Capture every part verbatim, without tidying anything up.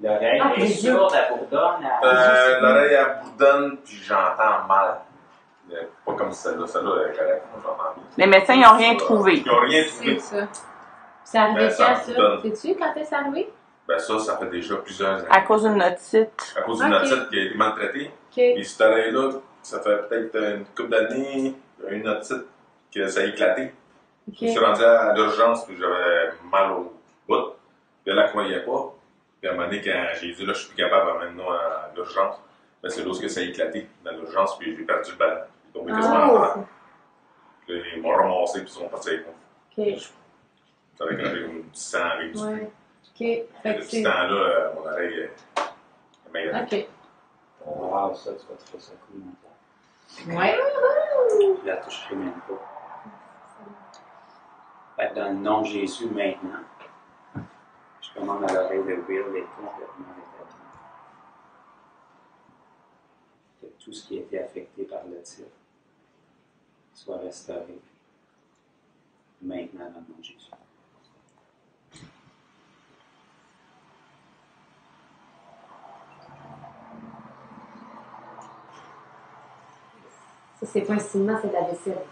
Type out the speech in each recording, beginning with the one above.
L'oreille Ah, est les yeux. sourde, elle bourdonne. elle- Euh, L'oreille, elle bourdonne, puis j'entends mal. Euh, Pas comme celle-là. Celle-là, elle est correcte. Moi, j'entends bien. Les médecins, ils n'ont rien Euh, trouvé. Ils n'ont rien C'est trouvé. ça. C'est arrivé Ben, ça quand, me ça? donne. Sais-tu quand est-ce arrivé? Ben ça, ça fait déjà plusieurs années. À cause d'une otite. À cause d'une Ok. otite qui a été maltraitée. OK. Et cette oreille-là, ça fait peut-être une couple d'années, une otite que ça a éclaté. Je me suis OK. rendu à l'urgence puis j'avais mal au bout. Puis elle ne croyait pas. Puis à un moment donné, quand j'ai dit là, je suis plus capable maintenant à l'urgence, ben, c'est là que ça a éclaté dans l'urgence, puis j'ai perdu le ballon. J'ai tombé quasiment en Ah, terre. Puis là, ils m'ont ramassé, puis ils sont partis avec moi. OK. Ça avait quand même du sang avec du Ouais. OK. Fait que Depuis c'est... ce temps-là, euh, mon oreille est meilleure. OK. Wow, ça, tu vas trouver ça cool, mon père. Ouais. Je la toucherai même pas. Fait que dans le nom de Jésus, maintenant, je commande à l'oreille de Will d'être complètement rétabli. Que tout ce qui a été affecté par le tir soit restauré maintenant dans le nom de Jésus. Ça, c'est pas un ciment, c'est de la vaisselle.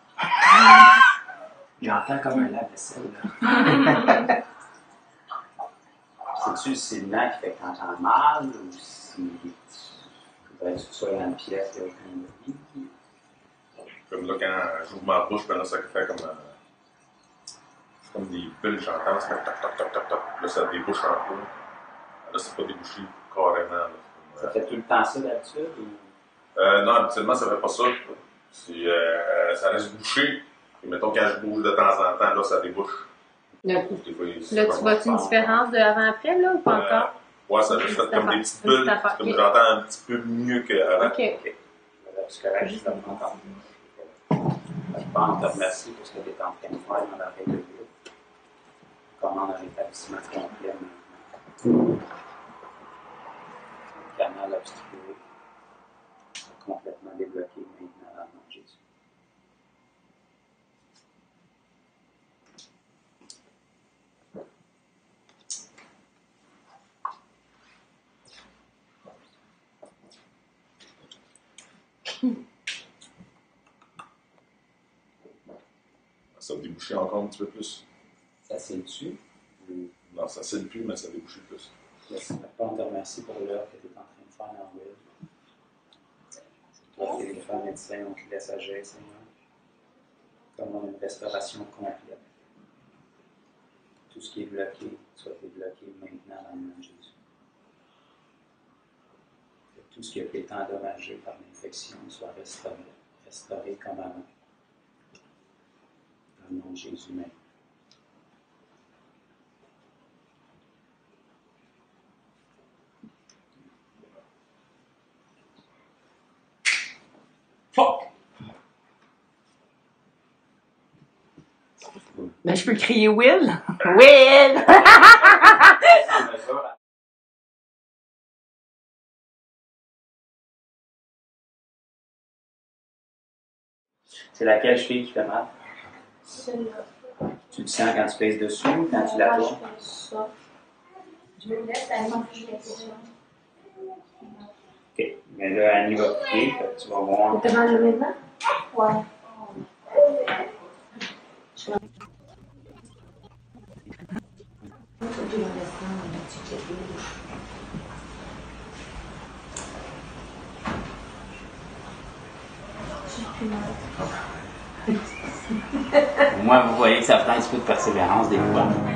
J'entends comme un lave-vaisselle, là. C'est-tu le ciment qui fait que t'entends mal ou si tu voudrais que tu sois dans une pièce qui a aucun bruit? Comme là, quand j'ouvre ma bouche, ben là, ça fait comme, euh, c'est comme des bulles, j'entends, ça fait toc, toc, toc, toc, toc. Là, ça débouche un peu. Là, c'est pas débouché carrément. Là. Ça fait tout le temps ça d'habitude? Ou... Euh, non, habituellement, ça fait pas ça. C'est, euh, ça reste bouché. Et mettons, quand je bouge de temps en temps, là, ça débouche. Là, Des fois, il- là, tu vois-tu une différence de avant-après, là, ou pas Euh, encore? Ouais, ça a juste fait Petite comme des affaire. petites Petite bulles. affaire, C'est comme ok. j'entends un petit peu mieux qu'avant. OK. Voilà, c'est correct, je t'en encore. Je pense te remercie pour ce que tu es en train de faire dans la règle de Dieu. Commande un rétablissement complet maintenant. Le canal obstrué complètement débloqué maintenant dans le nom de Jésus. Ça a débouché encore un petit peu plus. Ça s'est dessus. Non, ça s'aide plus, mais ça a débouché plus. On te remercie pour l'heure que tu es en train de faire dans Will. C'est toi qui es le grand médecin, on te laisse agir, Seigneur. Comme on a une restauration complète. Tout ce qui est bloqué soit débloqué maintenant dans le nom de Jésus. Que tout ce qui a été endommagé par l'infection soit restauré, restauré comme avant. Dans le nom de Jésus même. Fuck! Ben, je peux crier Will? Will! Sans mesure, c'est laquelle cheville qui fait mal? Celle-là. Tu le sens quand tu pèses dessus ou quand tu la Moi, tournes? je fais ça. Je le laisse, elle m'en fait ça. OK. Mais là, Annie va piquer, fait que tu vas voir. Tu te manges maintenant? Ouais. Je vais... Je vais descendre un petit peu. J'ai plus mal. Au moins, vous voyez que ça prend un petit peu de persévérance des fois.